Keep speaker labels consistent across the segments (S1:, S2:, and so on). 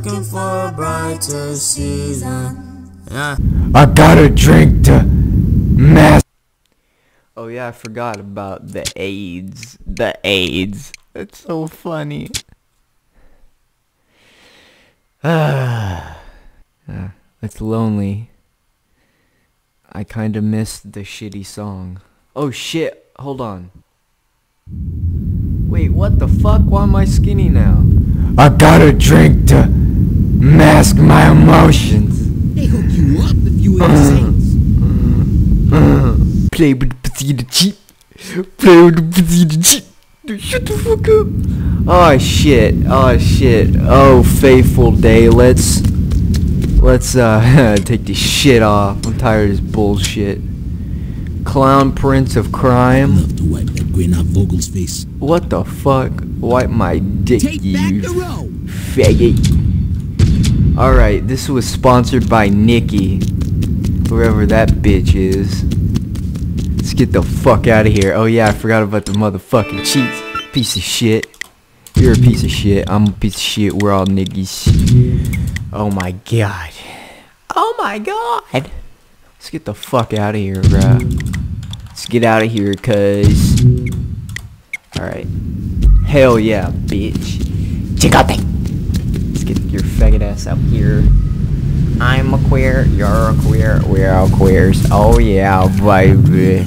S1: looking for a brighter season.
S2: I gotta drink to mass. Oh yeah, I forgot about the AIDS. The AIDS. That's so funny. It's lonely. I kinda missed the shitty song. Oh shit, hold on. Wait, what the fuck? Why am I skinny now? I gotta drink to mask my emotions.
S3: They hook you up if you ain't Saints.
S2: Play with the potato chip. Play with the potato chip. Shut the fuck up. Oh shit. Oh shit. Oh faithful day. Let's take this shit off. I'm tired of this bullshit. Clown prince of crime.
S3: Love to wipe that grin off Vogel's face.
S2: What the fuck? Wipe my dick,
S3: Take
S2: you
S3: back the row.
S2: faggot. Alright, this was sponsored by Nikki. Whoever that bitch is. Let's get the fuck out of here. Oh yeah, I forgot about the motherfucking cheats. Piece of shit. You're a piece of shit. I'm a piece of shit. We're all niggas. Oh my god. Oh my god. Let's get the fuck out of here, bruh. Let's get out of here, cuz. Alright. Hell yeah, bitch. Chicote. Let's get your faggot ass out here. I'm a queer, you're a queer, we're all queers. Oh yeah, baby.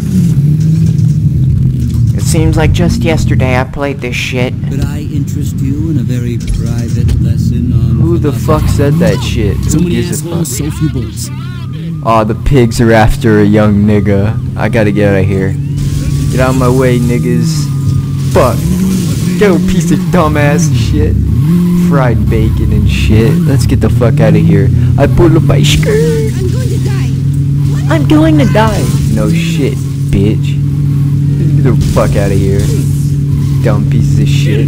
S2: It seems like just yesterday I played this shit.
S3: Could I interest you in a very private lesson on
S2: Who the fuck said that shit?
S3: So
S2: Who
S3: many
S2: gives a fuck?
S3: assholes, so few bullets.
S2: Aw, the pigs are after a young nigga. I gotta get out of here. Get out of my way, niggas. Fuck. Go, piece of dumbass shit. Fried bacon and shit. Let's get the fuck out of here. I pull up my skirt.
S4: I'm going to die.
S2: I'm going to die. No shit, bitch. Get the fuck out of here. Dumb pieces of shit.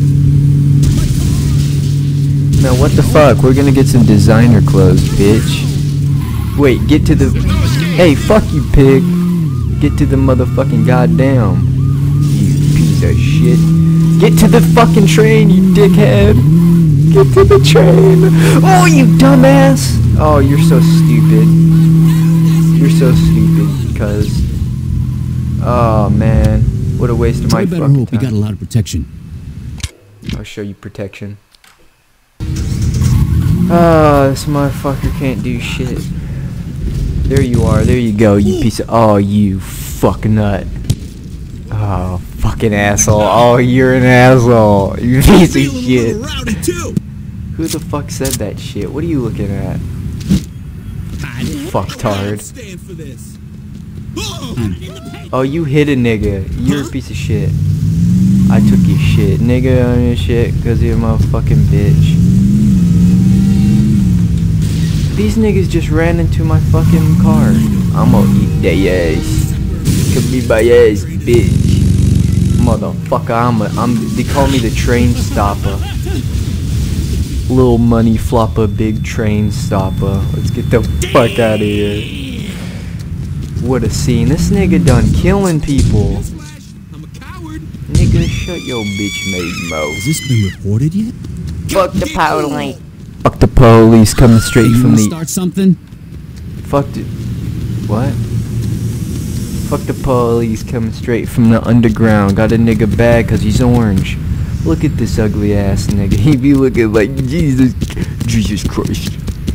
S2: Now what the fuck? We're gonna get some designer clothes, bitch. Wait, get to the... Hey, fuck you, pig. Get to the motherfucking goddamn. You piece of shit. Get to the fucking train, you dickhead. Get to the train. Oh, you dumbass. Oh, you're so stupid. You're so stupid because... Oh, man. What a waste of my fucking time.
S3: We got a lot of protection.
S2: I'll show you protection. Ah, this motherfucker can't do shit. There you are. There you go, you piece of... Oh, you fuck nut. Oh, fucking asshole. Oh, you're an asshole. You piece of shit. Who the fuck said that shit? What are you looking at? Fucktard. Oh, you hit a nigga. You're a piece of shit. I took your shit. Nigga on your shit because you're a motherfucking bitch. These niggas just ran into my fucking car. I'm gonna eat their ass. Could be my ass, bitch. Motherfucker, they call me the train stopper. Little money flopper, big train stopper. Let's get the fuck out of here. What a scene. This nigga done killing people. Nigga, shut your bitch made mouth.
S3: Has this been reported yet?
S4: Fuck the power line.
S2: Fuck the police coming straight
S3: You
S2: from
S3: wanna
S2: the...
S3: start something?
S2: Fuck the... What? Fuck the police coming straight from the underground. Got a nigga bad cause he's orange. Look at this ugly ass nigga. He be looking like Jesus Christ.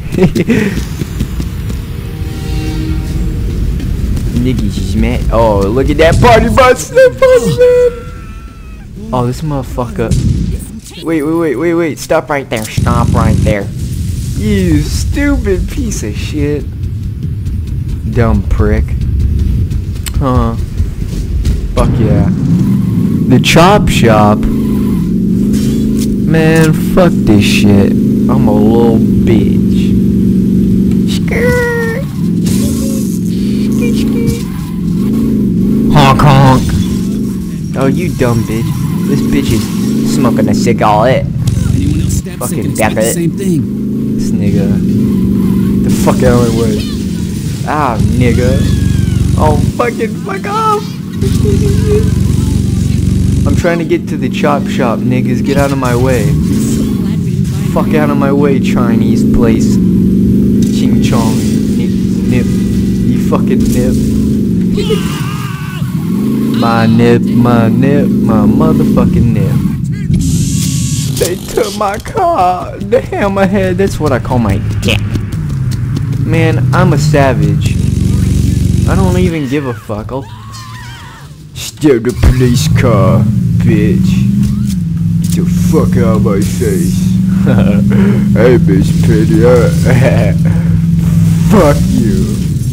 S2: Niggas is mad. Oh, look at that party bus. That party man. Oh, this motherfucker. Wait. Stop right there. Stop right there. You stupid piece of shit. Dumb prick. Huh. Fuck yeah. The chop shop. Man, fuck this shit. I'm a little bitch. Skirt. Honk honk. Oh, you dumb bitch. This bitch is smoking a cigarette.
S3: Anyone else steps
S2: Fucking
S3: in can expect the
S2: back it.
S3: same thing.
S2: This nigga. The fuck out of my way. Ah, nigga. Oh, fucking fuck off. I'm trying to get to the chop shop, niggas. Get out of my way. fuck out of my way, Chinese place. Ching chong. Nip. You fucking nip. My nip, my motherfucking nip. They took my car. The hammerhead. That's what I call my cat. Man, I'm a savage. I don't even give a fuck. I'll steal the police car, bitch. Get the fuck out of my face. Hey, Miss Pretty. Fuck you.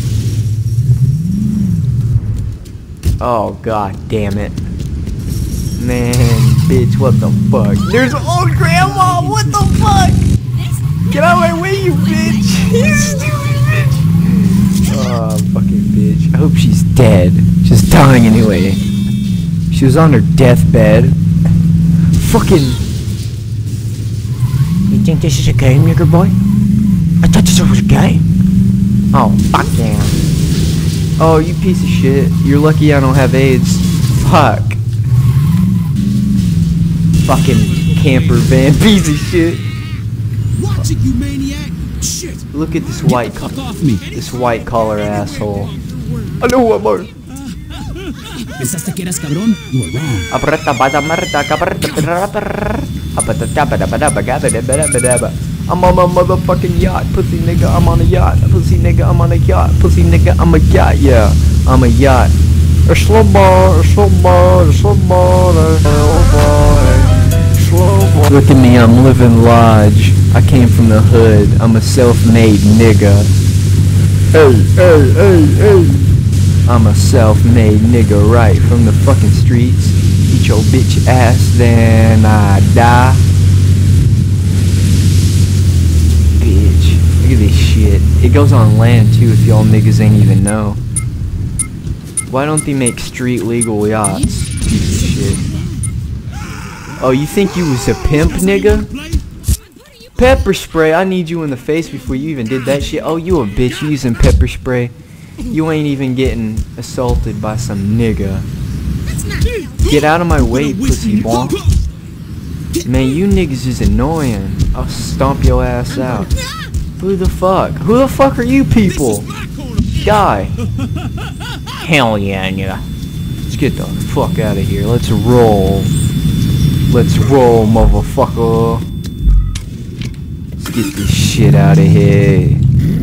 S2: Oh, god damn it. Man, bitch, what the fuck? There's old grandma, what the fuck? Get out of my way, you bitch. You stupid bitch. Oh, fucking bitch. I hope she's dead. She's dying anyway. She was on her deathbed. Fucking. You think this is a game, nigger boy? I thought this was a game. Oh, fuck yeah. Oh, you piece of shit. You're lucky I don't have AIDS. Fuck. Fucking camper van piece of shit.
S3: Watch it, you maniac! Shit!
S2: Look at this white
S3: Fuck off me!
S2: this white collar asshole. I know what more.
S3: ¿Pensaste que eras cabrón? You were wrong.
S2: I'm on a motherfucking yacht, pussy nigga, I'm on a yacht, pussy nigga, I'm on a yacht, pussy nigga, I'm a yacht, yeah, I'm a yacht. A slow bar. Look at me, I'm living large. I came from the hood, I'm a self-made nigga. Hey. I'm a self-made nigga right from the fucking streets. Eat your bitch ass, then I die. Bitch, look at this shit. It goes on land too if y'all niggas ain't even know. Why don't they make street legal yachts? Piece of shit. Oh, you think you was a pimp, nigga? Pepper spray, I need you in the face before you even did that shit. Oh, you a bitch, you using pepper spray. You ain't even getting assaulted by some nigga. Get out of my way, pussy boy. Man, you niggas is annoying. I'll stomp your ass out. Who the fuck? Who the fuck are you people? Die. Hell yeah, nigga. Let's get the fuck out of here. Let's roll. Let's roll, motherfucker. Let's get this shit out of here.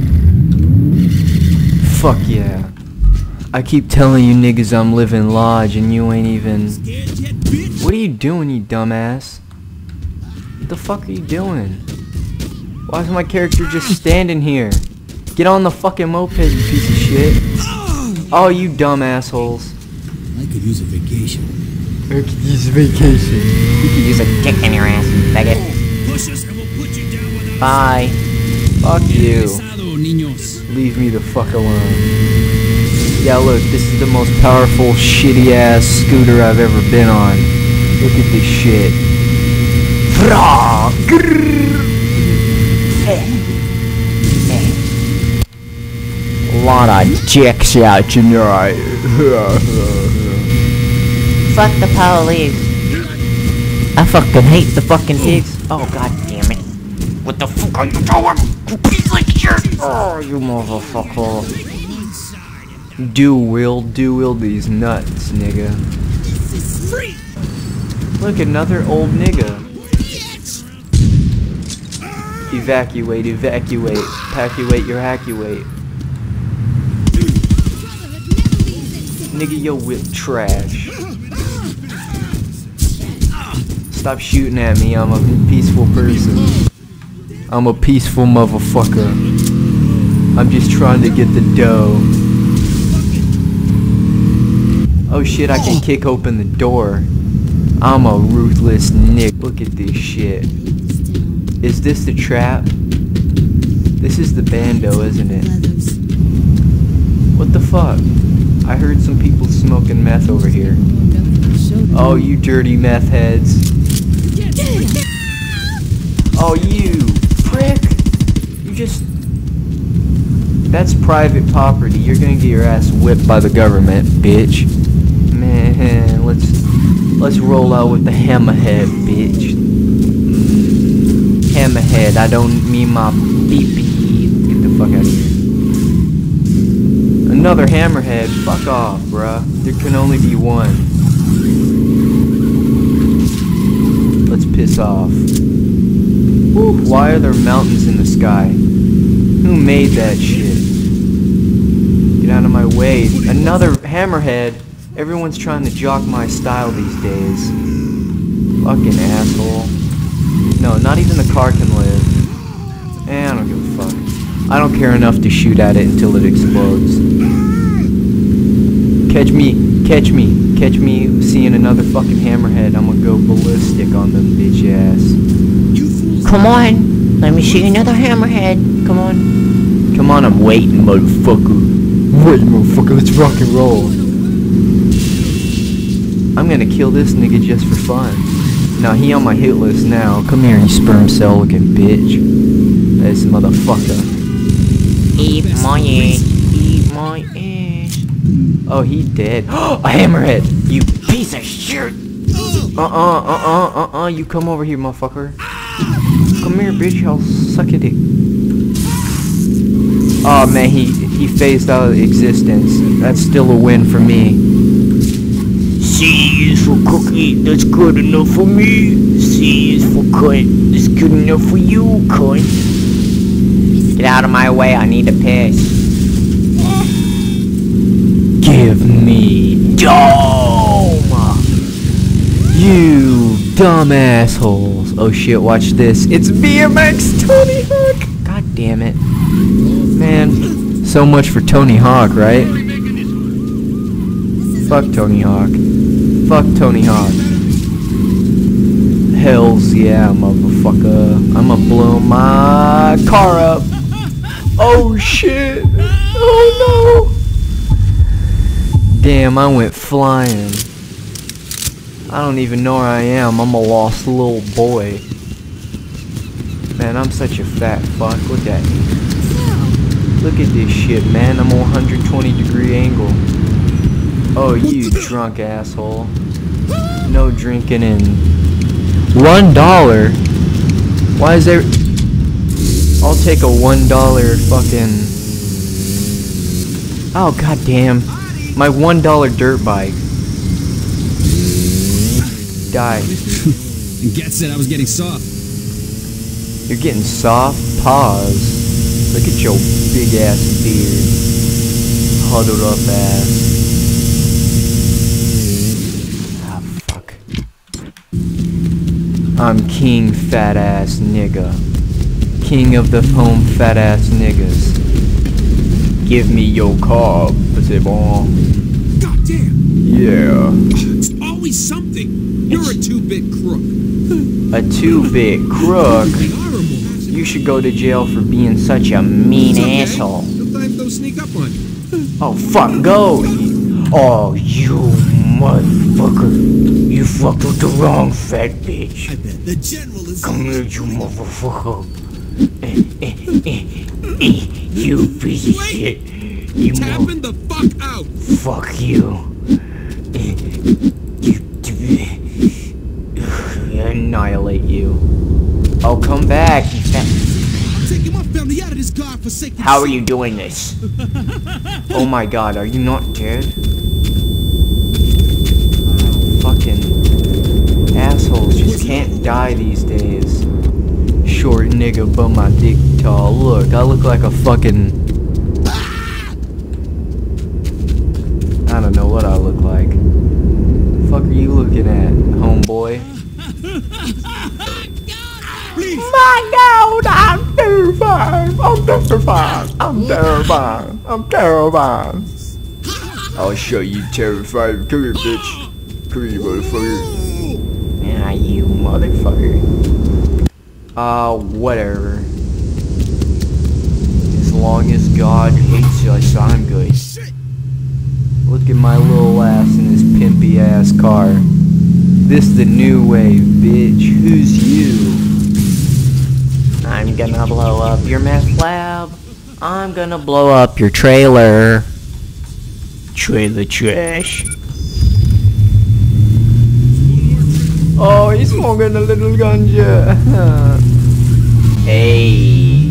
S2: Fuck yeah. I keep telling you niggas I'm living large and you ain't even... What are you doing, you dumbass? What the fuck are you doing? Why is my character just standing here? Get on the fucking moped, you piece of shit. Oh, you dumb assholes.
S3: I could use a vacation.
S2: I could use a vacation.
S4: You could use a dick in your ass, you faggot. Bye.
S2: Fuck you. Leave me the fuck alone. Yeah, look, this is the most powerful, shitty ass scooter I've ever been on. Look at this shit. A lot of dicks out tonight.
S4: Fuck the police. I fucking hate the fucking pigs. Oh, god damn it. What the fuck are you doing? You piece of shit!
S2: Oh, you motherfucker. Do will these nuts, nigga. Look, another old nigga. Evacuate. Evacuate your hackuate. Nigga, your whip trash. Stop shooting at me, I'm a peaceful person. I'm a peaceful motherfucker. I'm just trying to get the dough. Oh shit, I can kick open the door. I'm a ruthless nick. Look at this shit. Is this the trap? This is the bando, isn't it? What the fuck? I heard some people smoking meth over here. Oh, you dirty meth heads. Oh, you prick. You just... That's private property. You're gonna get your ass whipped by the government, bitch. Man, let's roll out with the hammerhead, bitch. Hammerhead. hammerhead. I don't mean my pee-pee. Get the fuck out of here. Another hammerhead. Fuck off, bruh. There can only be one. Let's piss off. Woo, why are there mountains in the sky? Who made that shit? Get out of my way. Another hammerhead. Everyone's trying to jock my style these days. Fucking asshole. No, not even the car can live. I don't give a fuck. I don't care enough to shoot at it until it explodes. Catch me, catch me, catch me seeing another fucking hammerhead. I'm gonna go ballistic on them bitch ass.
S4: Come on. Let me see another hammerhead. Come on.
S2: Come on, I'm waiting, motherfucker. Wait, motherfucker, let's rock and roll. I'm gonna kill this nigga just for fun. Now he on my hit list now. Come here, you sperm cell looking bitch. This motherfucker.
S4: Eat my ass. Eat my ass.
S2: Oh, he dead. A hammerhead.
S4: You piece of shit.
S2: You come over here, motherfucker. Come here, bitch. I'll suck your dick. Oh man, he phased out of existence. That's still a win for me.
S4: C is for cookie, that's good enough for me. C is for cunt, that's good enough for you, cunt. Get out of my way, I need to piss.
S2: Give me dome! You dumb assholes. Oh shit, watch this. It's BMX Tony Hawk! God damn it. Man, so much for Tony Hawk, right? Fuck Tony Hawk. Fuck Tony Hawk. Hells yeah, motherfucker. I'ma blow my car up. Oh shit. Oh no. Damn, I went flying. I don't even know where I am. I'm a lost little boy. Man, I'm such a fat fuck. Look at me. Look at this shit, man. I'm a 120-degree angle. Oh, you drunk asshole. No drinking in $1? Why is there... I'll take a $1 fucking... Oh, goddamn. My $1 dirt bike. Die.
S3: Get said I was getting soft.
S2: You're getting soft? Pause. Look at your big ass beard. Huddled up ass. I'm king fat ass nigga. King of the home fat ass niggas. Give me your car, c'est bon.
S5: God damn!
S2: Yeah.
S5: It's always something. You're a two-bit crook.
S2: A two-bit crook?
S5: Horrible.
S2: You should go to jail for being such a mean asshole.
S5: Sometimes they'll sneak up on you.
S2: Oh fuck, go! Oh, you motherfucker. You fucked with the wrong fat bitch.
S5: I bet the general is...
S2: Come here, you motherfucker. You piece of shit. You
S5: tapping the fuck out.
S2: Fuck you. Annihilate you. Oh, come back, you fat...
S5: I'm taking my family out of this godforsaken...
S4: How are you doing this?
S2: Oh my god, are you not dead? Oh, fucking assholes just can't die these days. Short nigga but my dick tall. Look, I look like a fucking... I don't know what I look like. The fuck are you looking at, homeboy? My god, I'm terrified. I'm terrified. I'm terrified. I'm terrified. I'll show you terrified. Come here, bitch. Come here, motherfucker. Yeah, you motherfucker. Whatever. As long as God hates us, I'm good. Look at my little ass in this pimpy ass car. This the new wave, bitch. Who's you?
S4: I'm gonna blow up your meth lab. I'm gonna blow up your trailer. Trailer trash.
S2: Oh, he's smoking a little ganja. Hey.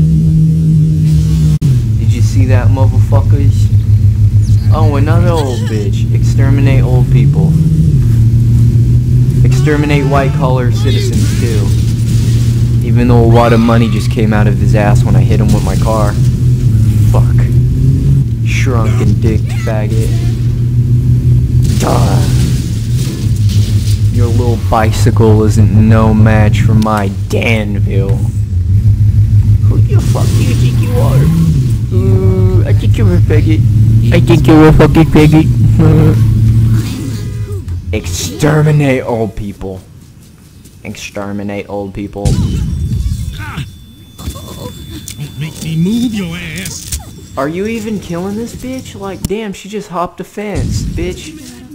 S2: Did you see that, motherfuckers? Oh, another old bitch. Exterminate old people. Exterminate white-collar citizens, too. Even though a wad of money just came out of his ass when I hit him with my car. Fuck. Shrunken dick faggot. Duh. Your little bicycle isn't no match for my Danville. Who the fuck do you think you are? I think you're a faggot. I think you're a fucking faggot. Exterminate old people. Exterminate old people.
S5: Make me move your ass.
S2: Are you even killing this bitch? Like, damn, she just hopped a fence, bitch.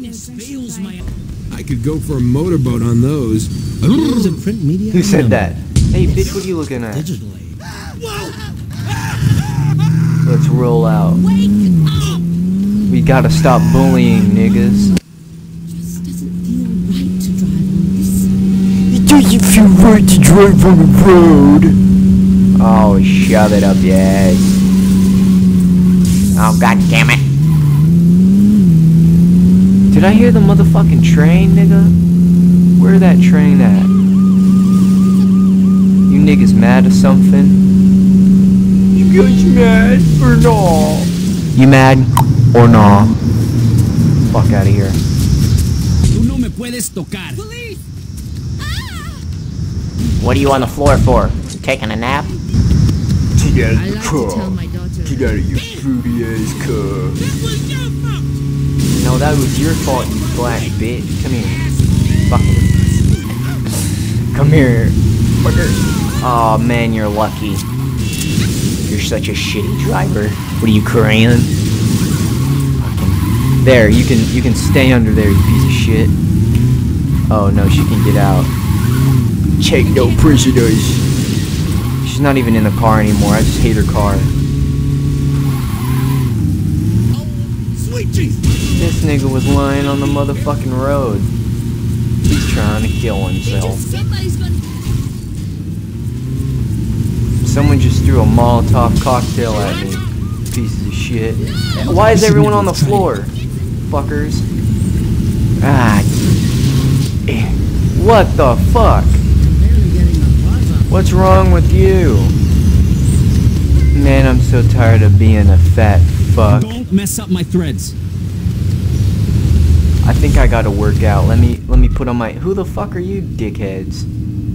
S5: I could go for a motorboat on those.
S3: Print media.
S2: Who said that? Hey, bitch, what are you looking at?
S3: Digitally.
S2: Let's roll out. We gotta stop bullying, niggas. It doesn't feel right to drive on the road. Oh, shove it up your ass.
S4: Oh, god damn it.
S2: Did I hear the motherfucking train, nigga? Where that train at? You niggas mad or something? You guys mad or no? You mad or no? Fuck out of here.
S5: Tú no me puedes tocar.
S4: What are you on the floor for? You taking a nap?
S2: Get out of the car. Get out of your fruity ass car. No, that was your fault, you black bitch. Come here. Fucking. Come here. Fucker. Aw, man, you're lucky. You're such a shitty driver. What are you, crying? Fucking. There, you can stay under there, you piece of shit. Oh no, she can get out. Take no prisoners. She's not even in the car anymore. I just hate her car. This nigga was lying on the motherfucking road. He's trying to kill himself. Someone just threw a Molotov cocktail at me. Pieces of shit. Why is everyone on the floor? Fuckers. Ah. What the fuck? What's wrong with you? Man, I'm so tired of being a fat fuck.
S5: Don't mess up my threads.
S2: I think I gotta work out. Let me put on my. Who the fuck are you, dickheads?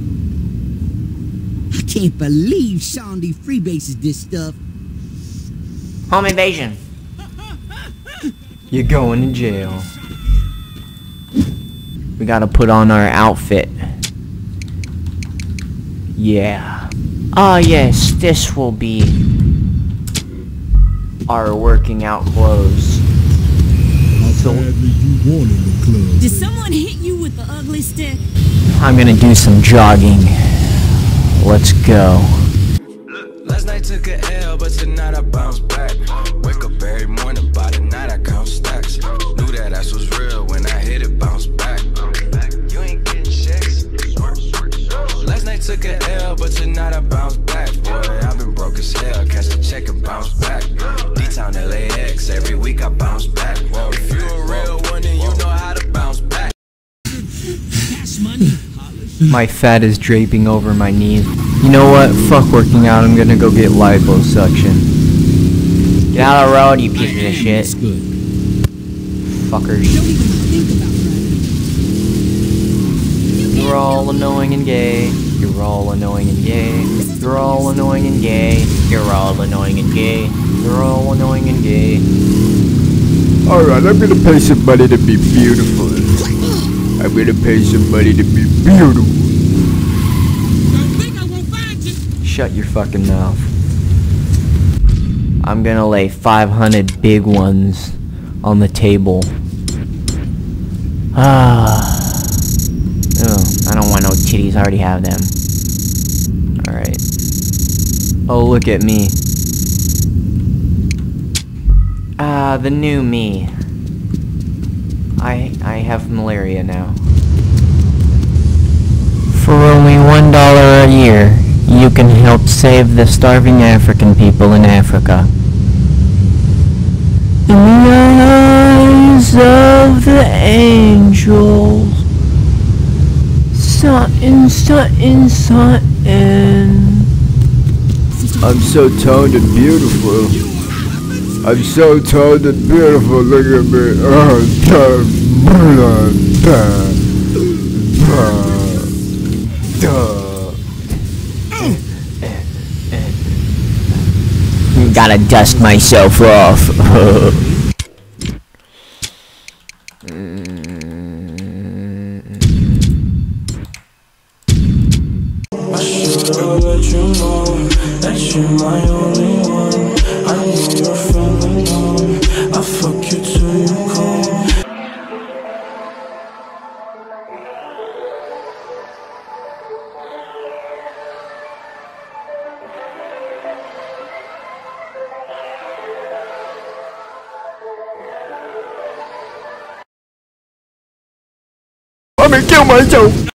S3: I can't believe Shandy freebases this stuff.
S4: Home invasion.
S2: You're going to jail. We gotta put on our outfit. Yeah.
S4: Ah, yes, this will be
S2: Our working out clothes.
S6: Did someone hit you with the ugly stick?
S2: I'm gonna do some jogging. Let's go.
S7: Last night took a L, but tonight I bounce back. Wake up every morning, by the night I count stacks. Knew that ass was real when I hit it, bounce back. You ain't getting checks. Last night took a L, but tonight I bounce back. Boy, I've been broke as hell, catch the check and bounce back. D-Town LAX, every week I bounce back. Whoa, if you a real one, then you know how to bounce back.
S2: My fat is draping over my knees. You know what? Fuck working out. I'm gonna go get liposuction.
S4: Get out of the road, you pieces of shit.
S2: Fuckers. You're all annoying and gay. You're all annoying and gay. You're all annoying and gay.
S4: You're all annoying and gay.
S2: You're all annoying and gay. Alright, I'm gonna pay somebody to be beautiful. I'm gonna pay somebody to be beautiful. Shut your fucking mouth. I'm gonna lay 500 big ones on the table.
S4: Oh, I don't want no titties, I already have them.
S2: Alright. Oh, look at me.
S4: The new me.
S2: I have malaria now.
S4: For only $1 a year, you can help save the starving African people in Africa. In the eyes of the angels, something, something, something.
S2: I'm so toned and beautiful. I'm so toned and beautiful. Look at me.
S4: Gotta dust myself off.
S7: I should've let you know that you're my only one. I know you're feeling numb. I fuck you till you come.
S2: I'm gonna kill myself.